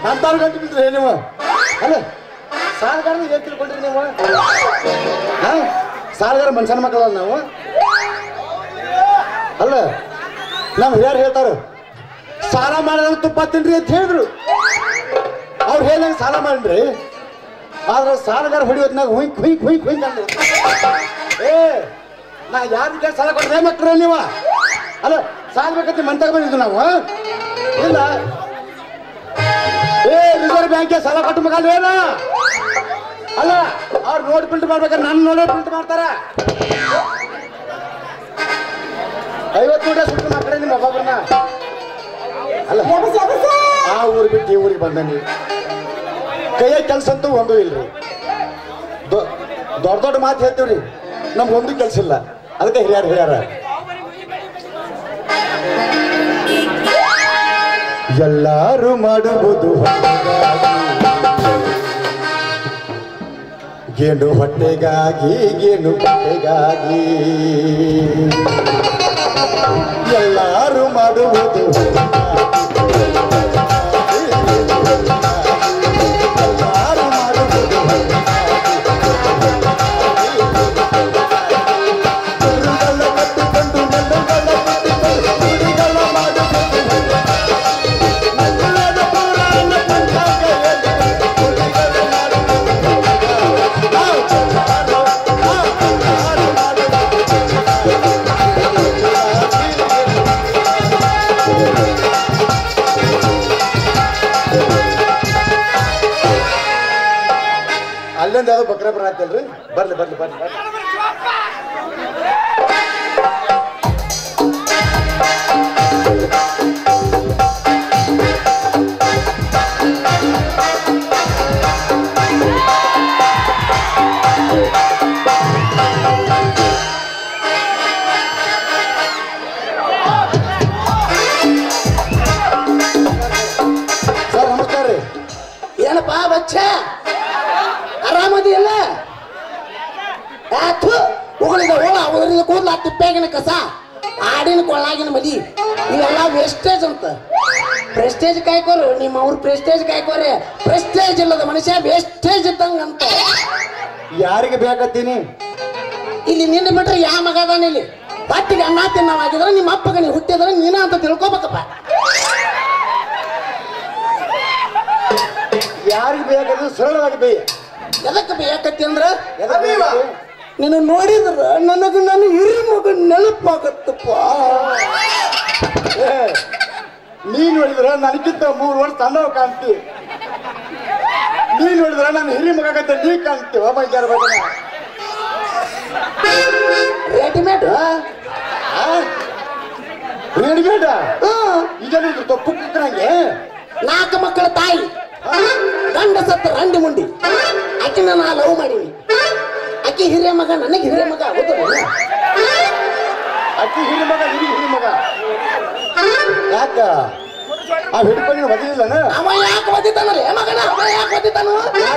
ಅಂತಾರು ಗಂಟು ಬಿದ್ರಿ ನೀವು ಅಲ್ಲ ಸಾಲಗಾರ ಏನ್ ತಿಳ್ಕೊಂಡ್ರಿ ನೀವು ಸಾಲಗಾರ ಮನುಷ್ಯನ ಮಕ್ಕಳಲ್ಲ ನಾವು ಅಲ್ಲ ನಮ್ಮ ಹಿರಿಯರು ಹೇಳ್ತಾರ ಸಾಲ ಮಾಡಿದ್ರೆ ತುಪ್ಪ ತಿನ್ರಿ ಅಂತ ಹೇಳಿದ್ರು ಅವ್ರು ಹೇಳ್ದಂಗೆ ಸಾಲ ಮಾಡ್ರಿ ಆದ್ರೆ ಸಾಲಗಾರ ಹೊಡಿಯೋದ್ನಾಗ ಹುಯ್ಕ್ ಹುಯ್ಕ್ ಹುಯ್ಕ್ ಹುಯ್ಕ್ ಅಂದ್ರು ಏ ನಾ ಯಾರಿಗೆ ಸಾಲ ಕೊಟ್ರೆ ಮಕ್ಳ್ರ ನೀವ ಅಲ್ಲ ಸಾಲ ಬೇಕಂತ ಮಂತಾಗ ಬಂದಿದ್ದು ನಾವು ಇಲ್ಲ ಏ ರಿಸರ್ವ್ ಬ್ಯಾಂಕ್ಗೆ ಸಾಲ ಕೊಟ್ಟು ಮಗಲ್ರಿ ಏನ ಅಲ್ಲ ಅವ್ರು ನೋಟ್ ಪ್ರಿಂಟ್ ಮಾಡ್ಬೇಕಾದ್ರೆ ನನ್ನ ನೋಡೇ ಪ್ರಿಂಟ್ ಮಾಡ್ತಾರ 50 ನೋಟ ಸುಟ್ಟು ಮಕ್ಕಳೇ ನಿಮ್ಮ ಒಬ್ಬೊಬ್ಬರನ್ನ ಅಲ್ಲ ಆ ಊರು ಬಿಟ್ಟು ಈ ಊರಿಗೆ ಬಂದನಿ ಕೈಯಾಗ ಕೆಲಸ ಅಂತೂ ಒಂದೂ ಇಲ್ರಿ ದೊಡ್ಡ ದೊಡ್ಡ ಮಾತು ಹೇಳ್ತೀವ್ರಿ ನಮ್ಗೊಂದು ಕೆಲಸ ಇಲ್ಲ ಅದಕ್ಕೆ ಹಿರಿಯರು ಹೇಳ್ಯಾರ ಎಲ್ಲಾರು ಮಾಡುವುದು ಗೇಣು ಹೊಟ್ಟೆಗಾಗಿ ಗೇಣು ಹೊಟ್ಟೆಗಾಗಿ ಎಲ್ಲಾರು ಮಾಡುವುದು ಅಲ್ಲೊಂದು ಯಾವ್ದು ಬಕ್ರ ಬರ ಆಗ್ತಲ್ರಿ ಬರ್ಲಿ ಬರ್ಲಿ ಬರ್ಲಿ ಬರ್ಲಿ ಸರ್ ನಮಸ್ಕಾರ ರೀ ಏನಪ್ಪಾ ಬಚ್ಚ ಆರಾಮದಿ ಇಲ್ಲ ಉಗಳಿದ ಹೋಳ ಉದರಿದ ಕೂದಲ ತಿಪ್ಪಾಗಿನ ಕಸ ಆಡಿನ ಕೊಳ್ಳಾಗಿನ ಮದಿ ಇವೆಲ್ಲ ವೇಸ್ಟೇಜ್ ಅಂತ ಪ್ರೆಸ್ಟೇಜ್ ಕಾಯ್ಕೋರು ನಿಮ್ಮ ಅವ್ರ ಪ್ರೆಸ್ಟೇಜ್ ಕಾಯ್ಕೋರಿ ಪ್ರೆಸ್ಟೇಜ್ ಇಲ್ಲದ ಮನುಷ್ಯ ವೇಸ್ಟೇಜ್ ಇದ್ದಂಗ ಅಂತ ಯಾರಿಗೆ ಬೇಕತ್ತೀನಿ ಇಲ್ಲಿ ನಿನ್ನ ಬಿಟ್ರೆ ಯಾವ ಮಗ ಅದಾನ ಇಲ್ಲಿ ಪಟ್ಟಿಗೆ ಅನ್ನ ತಿನ್ನವಾಗಿದ್ರೆ ನಿಮ್ಮ ಅಪ್ಪಗ ನೀವು ಹುಟ್ಟಿದ್ರೆ ನೀನ ಅಂತ ತಿಳ್ಕೊಬೇಕಪ್ಪ ಯಾರಿಗೆ ಬೇಕಾದ್ರೂ ಸರಳವಾಗಿ ಬೇಯ ಎದಕ್ಕೆ ಬೇಕತ್ತಿ ಅಂದ್ರ ನೀನು ನೋಡಿದ್ರ ನನಗೆ ನಾನು ಹಿರಿ ಮಗ ನೆನಪಾಗತ್ತಪ್ಪ ನೀನ್ ನೋಡಿದ್ರ ನನಗಿಂತ 3 ವರ್ಷ ಸಣ್ಣವ್ ಕಾಣ್ತಿ ನೀನ್ ನೋಡಿದ್ರ ನಾನು ಹಿರಿ ಮಗಂತ ನೀ ಕಾಣ್ತೀವ ಮೈದಾರ ರೆಡಿಮೇಡ್ ರೆಡಿಮೇಡ ಇದನ್ನು ತಪ್ಪು ನಂಗೆ 4 ಮಕ್ಕಳ ತಾಯಿ ಗಂಡ ಸತ್ತ ರಂಡಿ ಮುಂಡಿ ಆಕಿನ ನಾ ಲವ್ ಮಾಡೀನಿ ಆಕಿ ಹಿರಿಯ ಮಗ ನನಗೆ ಹಿರಿಯ ಮಗ ಅಕ್ಕಿ ಹಿರಿ ಮಗ ಹಿರಿ ಮಗ ಯಾಕ ಆ ಹಿಡ್ಕೊಂಡು ಒದಿಲಿಲ್ಲನ ಅವ ಯಾಕೆ ಒದಿತಾನಲ್ಲ ಮಗನ ಅವ ಯಾಕೆ ಒದಿತಾನು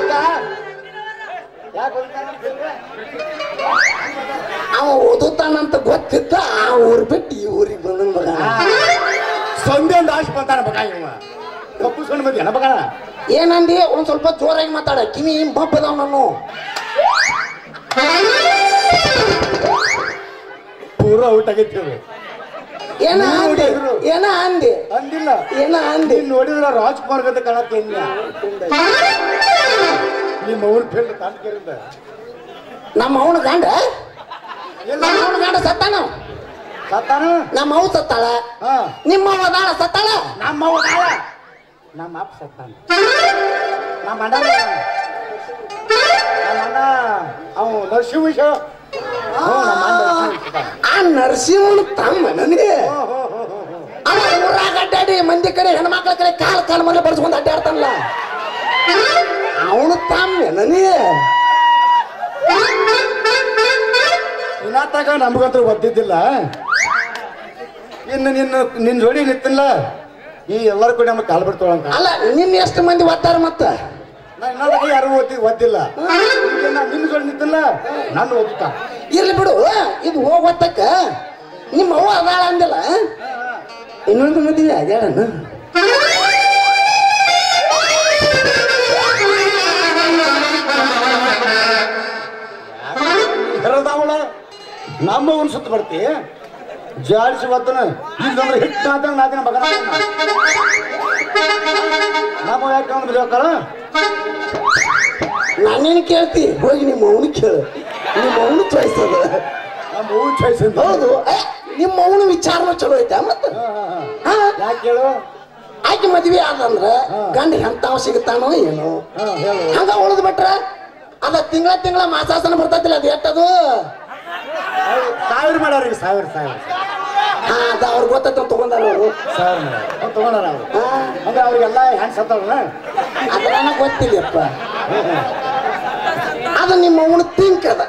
ಅವ ಓದುತ್ತಾನಂತ ಗೊತ್ತಿದ್ದ ಆ ಊರ್ ಬಿಟ್ಟು ಈ ಊರಿಗೆ ಬಂದ ಮಗ ಸಂದೆ ಒಂದು ಆಶೆ ಬಂತಾನ ಮಗ ಇವ ಕಪ್ಪುಸ್ಕೊಂಡು ಬಂದಿಯನ ಮಗ ಏನಂದಿ ಒಂದ್ ಸ್ವಲ್ಪ ಜೋರಾಗಿ ಮಾತಾಡ ಕಿವಿ ಬಬ್ಬದವ್ ನಾನು ಪೂರ ಔಟ್ ಆಗೈತಿ ಏನ ಅಂದಿ ಏನ ಅಂದಿ ಅಂದಿಲ್ಲ ಏನ ಅಂದಿ ನೋಡಿದ್ರ ರಾಜ್ಕುಮಾರ್ ಗಂತ ಕಾಣತ್ತೆ ನಿಮ್ಮ ಅವ್ರ ಫೀಲ್ಡ್ ತಾಂಡಕೇರಿಂದ ನಮ್ಮ ಅವನ ಗಂಡ ನಮ್ಮ ಅವನ ಗಂಡ ಸತ್ತಾನ ಸತ್ತಾನ ನಮ್ಮ ಅವ್ ಸತ್ತಾಳ ನಿಮ್ಮವ್ವ ದಾಳ ಸತ್ತಾಳ ನಮ್ಮವ್ವ ದಾಳ ನಮ್ಮ ಅಪ್ಪ ಸತ್ತಾನ ನಮ್ಮ ಅಣ್ಣ ಅವ ನರಸಿಂಹ ಆ ನರಸಿಂಹನ ತಮ್ಮ ನನಗೆ ಅವ ಊರಾಗ ಅಡ್ಡಾಡಿ ಮಂದಿ ಕಡೆ ಹೆಣ್ಮಕ್ಳ ಕಡೆ ಕಾಲ್ ಮನೆ ಬರ್ಸ್ಕೊಂಡ್ ಅಡ್ಡಾಡ್ತಾನಲ್ಲ ಅವನು ತಮ್ಮ ನನಗೆ ಇನ್ನಾತಾಗ ನಮಗಂತೂ ಗೊತ್ತಿದ್ದಿಲ್ಲ ಇನ್ನು ನಿನ್ನ ಜೋಡಿ ನಿಂತಿಲ್ಲ ಈ ಎಲ್ಲರೂ ಕೂಡ ನಮ್ಗೆ ಕಾಲ್ ಬಿಡ್ತೋಳಂಕ ಅಲ್ಲ ನಿನ್ನ ಎಷ್ಟು ಮಂದಿ ಓದ್ತಾರ ಮತ್ತ ನಾನು ಯಾರು ಓದಿಲ್ಲ ನಿನ್ನ ಜೋಡಿ ನಿಂತಿಲ್ಲ ನಾನು ಓದುತ್ತಾ ಇರ್ಲಿ ಬಿಡು ಇದು ಹೋಗ್ತಕ್ಕ ನಿಮ್ಮ ಅವ್ವ ಅದಾಳ ಅಂದಿಲ್ಲ ಇನ್ನೊಂದು ಮದುವೆ ಆಗ್ಯಾಳನು ಹೆರದಾವಳ ನಮ್ಮ ಒಂದು ಸುತ್ತ ಬರ್ತಿ ಜಾಡಿಸಿ ಬರ್ತನ ಇಲ್ಲಂದ್ರೆ ಹಿಟ್ಟು ನಾದಿನ ಮಗನ ನಮ್ಮ ಯಾಕೆ ಬಿಡಬೇಕಲ್ಲ ನಾನೇನು ಕೇಳ್ತಿ ಹೋಗಿ ನಿಮ್ಮ ಅವನು ಕೇಳು ನಿಮ್ಮ ಅವನು ಚಾಯ್ಸ್ ಅದ ನಮ್ಮ ಊರು ಚಾಯ್ಸ್ ಹೌದು ನಿಮ್ಮ ಅವನು ವಿಚಾರನ ಚಲೋ ಐತೆ ಮತ್ತೆ ಯಾಕೆ ಕೇಳು ಆಕೆ ಮದ್ವೆ ಆದಂದ್ರ ಗಂಡ ಎಂತಾವ ಸಿಗುತ್ತಾನೋ ಏನೋ ಹಂಗ ಉಳಿದ್ ಬಿಟ್ರ ಅದ ತಿಂಗಳ ಮಾಸಾಸನ ಬರ್ತೈತಿಲ್ಲ ಅದು ಎಟ್ಟದು ಸಾವಿರ ಮಾಡ್ಯಾರ ಸಾವಿರ ಅದ ಅವ್ರಿಗೆ ಗೊತ್ತ ತಗೊಂಡಾರ ಅವರು ತಗೊಂಡಾರ ಅವ್ರು ಅಂದ್ರೆ ಅವ್ರಿಗೆಲ್ಲ ಹ್ಯಾಂಡ್ ಸತ್ತವ್ರ ಅದ ನನಗೆ ಗೊತ್ತಿಲ್ಲಪ್ಪ ಅದು ನಿಮ್ಮ ಅವನು ತಿಂಕ್ ಅದ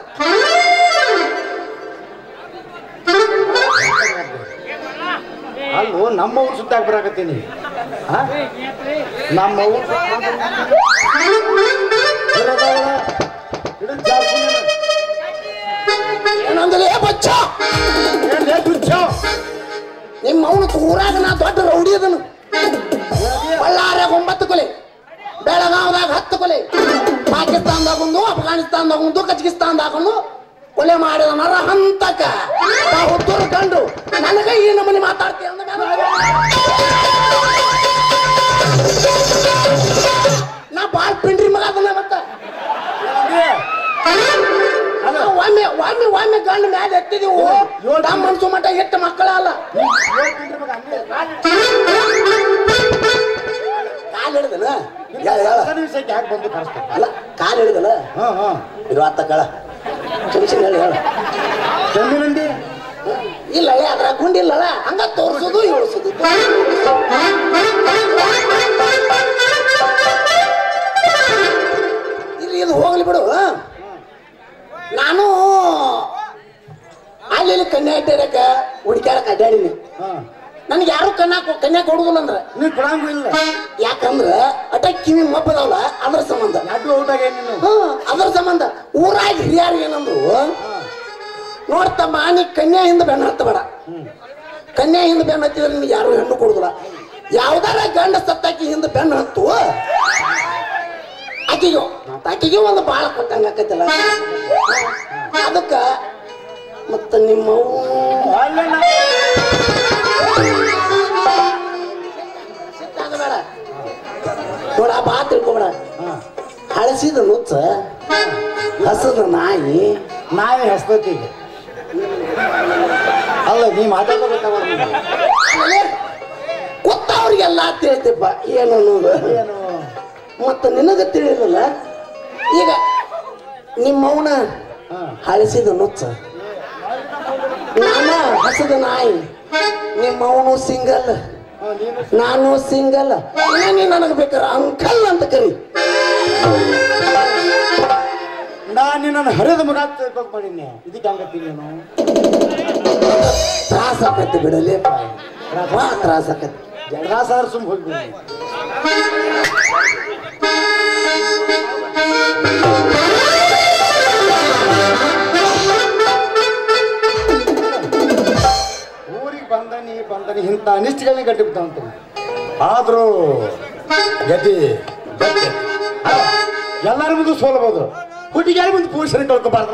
ಅಲ್ಲೂ ನಮ್ಮ ಊರು ಸುತ್ತಾಗಿ ಬರಾಕತ್ತೀನಿ ನಮ್ಮ ಊರು ಏನಂದ್ರೆ ಬಚ್ಚ ನಿಮ್ಮ ಅವನು ಊರಾಗ ನಾ ದೊಡ್ಡ ರೌಡಿ ಅದನು ಬಳ್ಳಾರ್ಯಾಗ 9 ಕೊಲೆ ಬೆಳಗಾವದಾಗ 10 ಕೊಲೆ ಪಾಕಿಸ್ತಾನದಾಗ ಒಂದು ಅಫ್ಘಾನಿಸ್ತಾನದಾಗ ಒಂದು ಕಜಕಿಸ್ತಾನದಾಗ ಒಂದು ಕೊಲೆ ಮಾಡಿದ ನರ ಹಂತಕ ಹುತ್ತೂರು ಕಂಡು ನನಗೆ ಈ ನಮ್ಮನೆ ಮಾತಾಡ್ತೀಯ ನಾ ಬಾಳ್ ಪಿಂಡ್ರಿ ಮಗ ಅದನ್ನ ಮತ್ತ ಒಮ್ಮೆ ಗಂಡ ಮ್ಯಾಲ ಎತ್ತಿದೀವು ನಮ್ಮ ಮನ್ಸು ಮಟ್ಟ ಎಟ್ಟ ಮಕ್ಕಳ ಅಲ್ಲ ಕಾಲ್ ಹಿಡಿದನ ಅಲ್ಲ ಕಾಲ್ ಹಿಡಿದನ ಇದು ಆತ ಕಳ ಕ್ಷಮಿಸಿನ ಹೇಳಿ ಹೇಳ ಇಲ್ಲ ಅದ್ರ ಗುಂಡಿಲ್ಲಲ್ಲ ಹಂಗ ತೋರ್ಸೋದು ಇಳಿಸೋದು ಇಲ್ಲಿ ಇದು ಹೋಗ್ಲಿ ಬಿಡು ನಾನು ಅಲ್ಲಿ ಕನ್ಯಾ ಇಟ್ಟಿರಕ ಹುಡುಕ್ಯಾಡಕ್ ಅಡ್ಡಾಡಿನಿ ನನ್ಗೆ ಯಾರು ಕನ್ಯಾ ಕೊಡುದಿಲ್ಲ ಅಂದ್ರ ಯಾಕಂದ್ರ ಅಟ ಕಿವಿ ಮಬ್ಬದವಲ್ಲ ಅದ್ರ ಸಂಬಂಧ ಅದ್ರ ಸಂಬಂಧ ಊರಾಗ ಹಿರಿಯಾರು ಏನಂದ್ರು ನೋಡ್ತಮ್ಮ ನೀ ಕನ್ಯಾ ಹಿಂದ ಬೆನ್ನ ಹತ್ತಬೇಡ ಕನ್ಯಾ ಹಿಂದ ಬೆನ್ನ ಹತ್ತಿದ್ರೆ ನಿಮ್ಗೆ ಯಾರು ಹೆಣ್ಣು ಕೊಡುದಿಲ್ಲ ಯಾವ್ದಾರ ಗಂಡ ಸತ್ತಾಕಿ ಹಿಂದ ಬೆನ್ನ ಹತ್ತು ಆಕೆಗೆ ಒಂದು ಬಾಳ ಕೊಟ್ಟಂಗ ಆಕೈತಲ್ಲ ಅದಕ್ಕ ಮತ್ತ ನಿಮ್ಮ ಬೇಡ ನೋಡ ಬಾ ತಿಳ್ಕೊಬೇಡ ಹಳಸಿದ ನುಚ್ಚ ಹಸದ ನಾಯಿ ಹಸ್ತೈತಿ ಅಲ್ಲ ನೀ ಮಾತಾಡ್ಬೇಕು ಕೂತವ್ರಿಗೆಲ್ಲ ತಿಳಿತಪ್ಪ ಏನು ಅನ್ನೋದು ಮತ್ತ ನಿನಗ ತಿಳಿಲಿಲ್ಲ ಈಗ ನಿಮ್ಮವನ ಹಳಸಿದ ನುಚ್ಚ ನಾನು ಹಸದ ನಾಯಿ ನಿಮ್ಮವನು ಸಿಂಗಲ್ ನಾನು ಸಿಂಗಲ್ ನೀ ನನಗೆ ಬೇಕಾರೆ ಅಂಕಲ್ ಅಂತ ಕರಿ ನಾನು ನನ್ನ ಹರಿದ ಮಗ ಮಾಡೀನಿ ಇದಕ್ಕೆ ಹಂಗತ್ತೀನಿ ನಾನು ತ್ರಾಸ ಆಕತಿ ಬಿಡಲಿ ತ್ರಾಸ ಆಕತಿ ಜಡಾಸಾರ ಸುಮ್ ಹೋಗ್ಬಿಡಿ ಊರಿಗೆ ಬಂದನಿ ಇಂಥ ಅನಿಷ್ಟಗಳನ್ನ ಗಟ್ಟಿ ಬಿಡ್ತಾವಂತ ಆದ್ರೂ ಗತಿ ಎಲ್ಲರ ಮುಂದೆ ಸೋಲ್ಬೋದು ಹುಡುಗಿಯಾರ ಮುಂದೆ ಪುರುಷರ ಕಳ್ಕೊಬಾರ್ದು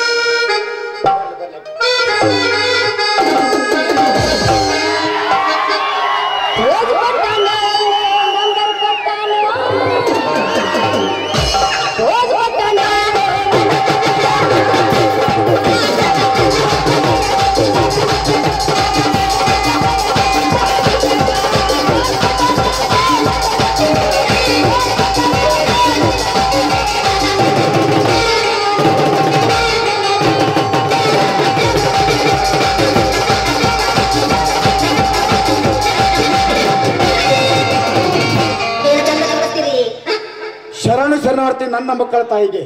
ಶರಣಾರ್ಥಿ ನನ್ನ ಮಕ್ಕಳ ತಾಯಿಗೆ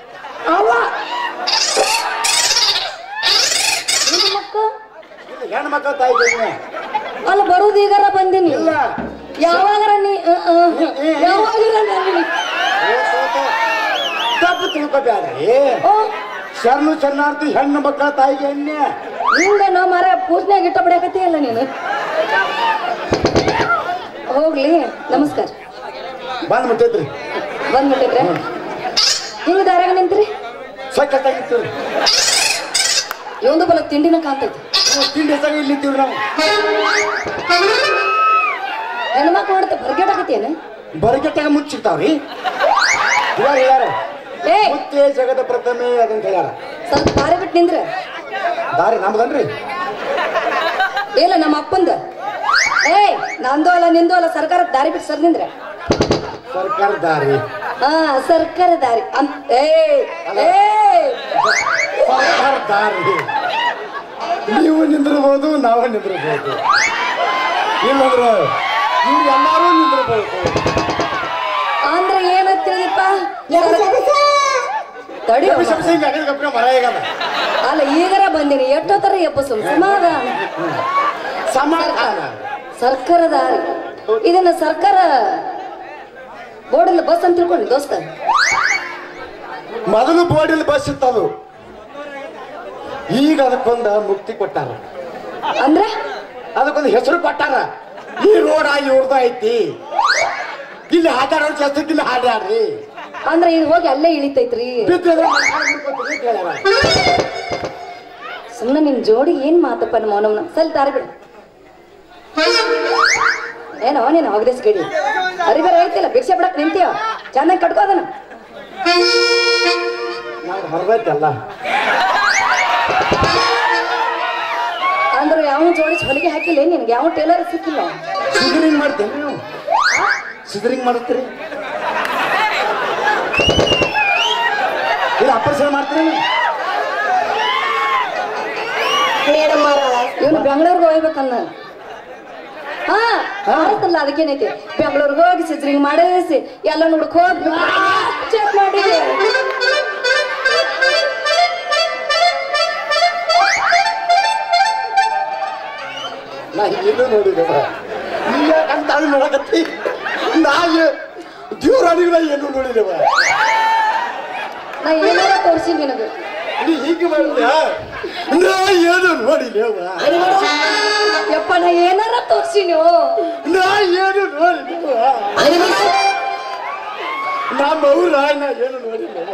ಹೆಣ್ಣು ಮಕ್ಕಳ ತಾಯಿಗೆ ಅಲ್ಲಿ ಬರುದು ಈಗಾರ ಬಂದಿನಿ ಯಾವಾಗಾರ ತಪ್ಪು ತಿಳ್ಕೊಬ್ಯಾಡ್ರಿ ಶರಣಾರ್ಥಿ ಹೆಣ್ಣು ಮಕ್ಕಳ ತಾಯಿಗೆ ಎಣ್ಣೆ ಹಿಂಗ ನಾವು ಮರ ಪೂಜನ್ಯಾಗ ಇಟ್ಟ ಬಿಡಕತ್ತಿ ಅಲ್ಲ ನೀನು ಹೋಗ್ಲಿ ನಮಸ್ಕಾರ ಬಂದ್ಬಿಟ್ಟೈತ್ರಿ. ಬಂದ್ಬಿಟ್ಟಿದ್ರೆ ಹಿಂಗ ದಾರ್ಯಾಗ ನಿಂತ್ರಿ ಸಕ್ಕತ್ತಾಗಿತ್ತು. ಇವಂದು ಬಲ ತಿಂಡಿನ ಕಾಣ್ತೈತಿ. ತಿಂಡಿ ಹೆಸರು ಇಲ್ಲಿ ನಿಂತೀವ್ರಿ ನಾವು. ಹೆಣ್ಮಕ್ಳು ನೋಡುತ್ತೆ ಬರ್ಗೆಟಾಕತ್ತೇನು? ಬರಗೆಟ್ಟಾಗ ಮುಚ್ಚ ಸಿಗ್ತಾವ್ರಿ. ಇವಾಗ ಹೇಳ್ಯಾರ ಏ ಮುತ್ತೆ ಜಗದ ಪ್ರಥಮೆ ಅದಂತ ಹೇಳ್ಯಾರ. ಸ್ವಲ್ಪ ದಾರಿ ಬಿಟ್ಟು ನಿಂದ್ರೆ ದಾರಿ ನಮ್ದನ್ರಿ. ಇಲ್ಲ ನಮ್ಮ ಅಪ್ಪಂದ. ಏ ನಂದು ಅಲ್ಲ ನಿಂದು ಅಲ್ಲ, ಸರ್ಕಾರದ ದಾರಿ ಬಿಟ್ಟು ಸರ್ ನಿಂದ್ರೆ. ಸರ್ಕಾರ ದಾರಿ ಹಾ ಸರ್ಕಾರ ದಾರಿ ಸರ್ಕಾರ ದಾರಿ. ನೀವು ನಿಂದಿರ್ಬೋದು, ನಾವು ನಿಂದಿರ್ಬೋದು, ಇಲ್ಲಂದ್ರೆ ನೀವು ಎಲ್ಲಾರು ನಿಂದಿರ್ಬೋದು. ಅಂದ್ರೆ ಏನಂತೀಯಪ್ಪ? ತಡಿ ಮರ ಹೇಗದ ಅಲ್ಲ ಈಗರ ಬಂದಿನಿ ಎಷ್ಟೊತ್ತರ ಎಬ್ಬಸು ಸಮಾಧಾನ. ಸಮಾಧಾನ. ಸರ್ಕಾರ ದಾರಿ ಇದನ್ನ ಸರ್ಕಾರ ಬೋರ್ಡಲ್ಲಿ ಬಸ್ ಅಂತ ತಿಳ್ಕೊಂಡು ದೋಸ್ತ. ಮೊದಲು ಬೋರ್ಡಲ್ಲಿ ಬಸ್ ಇತ್ತದು, ಈಗ ಅದಕ್ಕೊಂದು ಮುಕ್ತಿ ಕೊಟ್ಟಾರ. ಅಂದ್ರೆ ಅದಕ್ಕೊಂದು ಹೆಸರು ಕೊಟ್ಟಾರ. ಈ ರೋಡ್ ಇವ್ರದ ಐತಿ, ಇಲ್ಲಿ ಹಾಡಾಡೋ ಜಾಸ್ತಿ ಇಲ್ಲಿ ಹಾಡ್ಯಾಡ್ರಿ ಅಂದ್ರೆ ಇದು ಹೋಗಿ ಅಲ್ಲೇ ಇಳಿತೈತ್ರಿ. ಸುಮ್ಮನೆ ನಿನ್ ಜೋಡಿ ಏನ್ ಮಾತಪ್ಪ ನಮ್ಮ ಅವನವನ. ಸಲ್ ದಾರಿ ಬಿಡು. ಏನೋ ನೀನು ಹೋಗದೇಸ್ ಗಡಿ ಅರಿಬೇರ ಐತಿಲ್ಲ, ಭಿಕ್ಷೆ ಬಿಡಕ್ ನಿಂತೀಯ, ಚೆನ್ನಾಗಿ ಕಟ್ಕೋದನ. ನಾವು ಹೊರದೈತಲ್ಲ ಅಂದ್ರೆ ಯಾವ ಜೋಡಿಸಿ ಹೊಲಿಗೆ ಹಾಕಿಲ್ಲ ನಿನ್ಗೆ, ಯಾವ ಟೇಲರ್ ಸಿಕ್ಕಿಲ್ಲ. ಸಿದರಿಂಗ್ ಮಾಡ್ತೇನೆ ನೀವು? ಸಿದರಿಂಗ್ ಮಾಡುತ್ತೀರಿ? ಇಲ್ಲ ಆಪರೇಷನ್ ಮಾಡ್ತೀರಿ? ಇವನು ಬೆಂಗಳೂರಿಗೆ ಹೋಗ್ಬೇಕನ್ನ. ಹಾ ಆಯ್ತಲ್ಲ, ಅದಕ್ಕೇನೈತಿ, ಬೆಂಗಳೂರಿಗೆ ಹೋಗಿ ಸಿಜ್ರಿಂಗ್ ಮಾಡಿಸಿ ಎಲ್ಲ ನೋಡಕ್ ಹೋಗಿ ಚೆಕ್ ಮಾಡಿ. ನಾ ಏನು ನೋಡಿದವ ನೀ ಯಾಕಂತ ನೋಡಕತ್ತಿ? ನಾ ದೇವರಾಣಿಗಳ ಏನು ನೋಡಿದವ? ನಾ ಏನಾರ ತೋರಿಸಿ ನಿನಗೆ. ನೀ ಹೀಗೆ ಮಾಡಿದ ನಾ ಏನು ನೋಡಿದವ? ಯಪ್ಪ ನಾ ಏನಾರ ತೋರಿಸಿ ನೀವು. ನಾ ಏನು ನೋಡಿದವ? ನಮ್ಮ ಅವ್ರ ನಾ ಏನು ನೋಡಿದವ?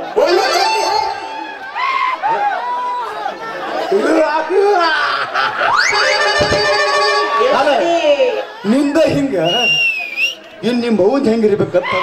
ನಿಂದ ಹಿಂಗ ಇನ್ ನಿಮ್ಮ ಮೌನ್ ಹೆಂಗಿರ್ಬೇಕಂತ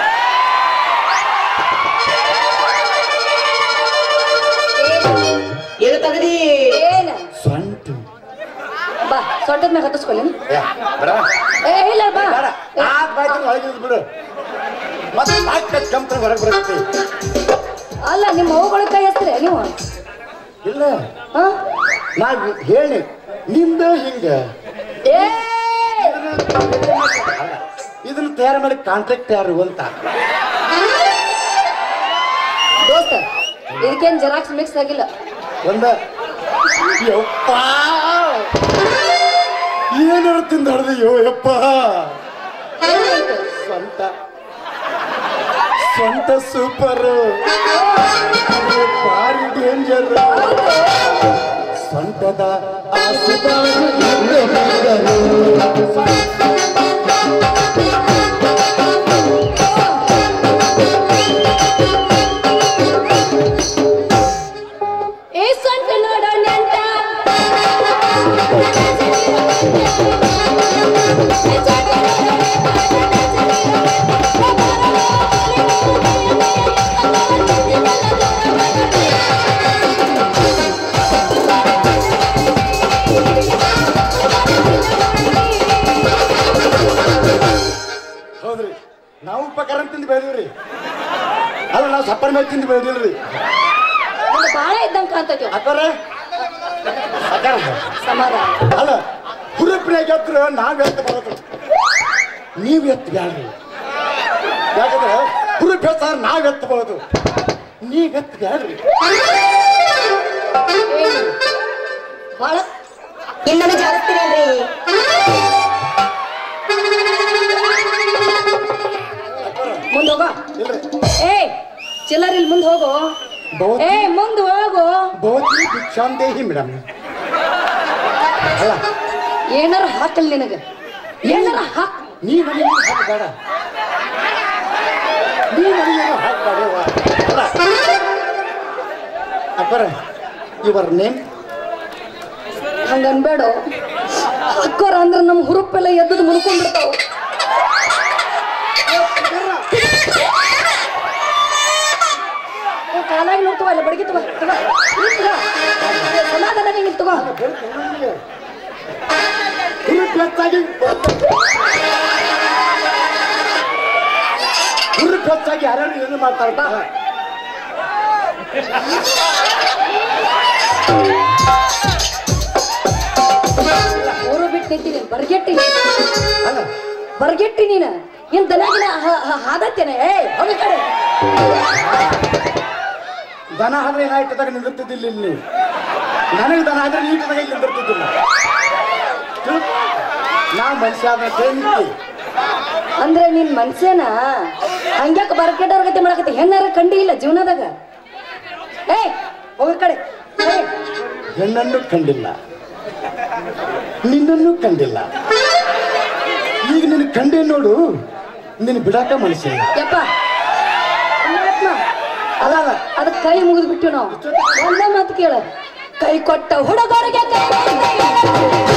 ಏನ ಸ್ವಂಟ ಬಾ ಸೊಟ್ಟದ ಮ್ಯಾಗ ಹತ್ತಿಸ್ಕೊಳ್ಳಿ. ಏ ಇಲ್ಲ ಬಾ ಬಿಡು ಮತ್ತೆ ಹೊರಗೆ ಬರುತ್ತೆ. ಅಲ್ಲ ನಿಮ್ಮ ಅವುಗಳ ಕೈ ಹಚ್ಚ್ರೆ ನೀವು? ಇಲ್ಲ ಹಾ ನಾ ಹೇಳಿ ನಿಂದ ಹಿಂಗ ಏ ಇದನ್ನ ತಯಾರು ಮಾಡಿ ಕಾಂಟ್ರಾಕ್ಟ್ ಯಾರು ಅಂತ. ದೋಸ್ತ ಇದಕ್ಕೇನ್ ಜೆರಾಕ್ಸ್ ಮಿಕ್ಸ್ ಆಗಿಲ್ಲ. ಒಂದ ಯಪ್ಪ ಏನಾರು ತಿಂದ ಹೊಡೆದಯ್ಯೋ ಯಪ್ಪ. ಸ್ವಂತ ಸ್ವಂತ ಸೂಪರ್, ಭಾರಿ ಡೇಂಜರ್. ಸ್ವಂತದ ಏ ಸ್ವಂತ ನೋಡೋಣ ಅಂತ ಹೌದ್ರಿ. ನಾವು ಉಪಕಾರ ತಿಂದು ಬೆಳೆದಿವ್ರಿ, ಅಲ್ಲ ನಾವು ಸಪ್ಪರ್ ಮೇಲೆ ತಿಂದು ಬೆಳೆದಿಲ್ರಿ. ಬಾಳ ಇದ್ದಂಗ ಕಾಣ್ತೈತಿ ಅಕ್ಕಾರ ಸಮಾಧಾನ. ಅಲ್ಲ ಹುರುಪಿನಾಗ ಎತ್ರ ನಾವ್ ಎತ್ತು ಬರೋದು, ನೀವ್ ಎತ್ತು ಬ್ಯಾಡ್ರಿ. ಯಾಕಂದ್ರೆ ಹುರುಪ್ ಎತ್ತಾರ ನಾವ್ ಎತ್ತಬಹುದು, ನೀವ್ ಎತ್ತು ಬ್ಯಾಡ್ರಿ. ಬಾಳ ಇನ್ನೊಮ್ಮೆ ಜಾಸ್ತಿರಲ್ರಿ. ಮುಂದ್ ಹೋಗೋ. ಇಲ್ರಿ ಏ ಚಿಲ್ಲರ್ ಇಲ್ಲಿ ಮುಂದ್ ಹೋಗು. ಬಹುತ್ ಏ ಮುಂದ್ ಹೋಗು. ಬಹುತಿ ಭಿಕ್ಷಾಂದೇಹಿ ಮೇಡಮ್. ಅಲ್ಲ ಏನಾರ ಹಾಕಲ್ ನಿನಗ, ಏನಾರ ಹಾಕ್. ನೀವ್ ಬೇಡ ನೀ ನನಗೇನು ಹಾಕ್ಬಾರ್ದು ಅಪ್ಪರ ಇವರ ನೇಮ್ ಹಂಗ ಅನ್ಬೇಡ ಅಕ್ಕೋರ ಅಂದ್ರೆ ನಮ್ಮ ಹುರುಪೆಲ್ಲ ಎದ್ದದು ಮುಳ್ಕೊಂಡ್ಬಿಡ್ತಾವ ಕಾಲಾಗಿ ನೋಡ್ತವ ಇಲ್ಲ ಬಡಗಿ ತಗೋ ಸಮಾಧಾನ ನಿಂಗೆ ತಗೋ ಹೆಚ್ಚಾಗಿ ಯಾರು ಏನು ಮಾಡ್ತಾರ ಊರು ಬಿಟ್ಟು ನಿಂತೀನಿ ಬರ್ಗೆಟ್ಟಿ ಬರ್ಗೆಟ್ಟಿ ನೀನ ಏನ್ ದನಾಗಿನ ಹಾದತ್ತೇನೆ ಏ ಹೋಗಿ ಕಡೆ ದನ ಆದ್ರೆ ಏನಾಯ್ತದಾಗ ನಿಂದಿರ್ತಿದ್ದಿಲ್ಲ ಇಲ್ಲಿ ನನಗೆ ದನ ಆದ್ರೆ ನೀಟದಾಗ ಇಲ್ಲಿ ನಿಂದಿರ್ತಿದ್ದಿಲ್ಲ ನಾ ಮನುಷ್ಯ ಆದ್ರೆ ಅಂದ್ರೆ ನಿನ್ ಮನ್ಸೇನ ಹಂಗ್ಯಾಕ ಬರ್ಗೆಟ್ಟವ್ರ ಗತಿ ಮಾಡಕತ್ತೆ ಹೆಣ್ಣಾರ ಕಂಡಿ ಇಲ್ಲ ಜೀವನದಾಗ ಏ ಹೋಗಿ ಕಡೆ ಹೆಣ್ಣನ್ನು ಕಂಡಿಲ್ಲ ನಿನ್ನನ್ನು ಕಂಡಿಲ್ಲ ಈಗ ನಿನ್ನ ಕಂಡೆ ನೋಡು ನಿನ್ನ ಬಿಡಾಕ ಮನುಷ್ಯ ಯಪ್ಪ ಅಲ್ಲ ಅದಕ್ಕೆ ಕೈ ಮುಗಿದು ಬಿಟ್ಟು ನಾವು ಒಂದೇ ಮಾತು ಕೇಳ ಕೈ ಕೊಟ್ಟ ಹುಡುಗರಿಗೆ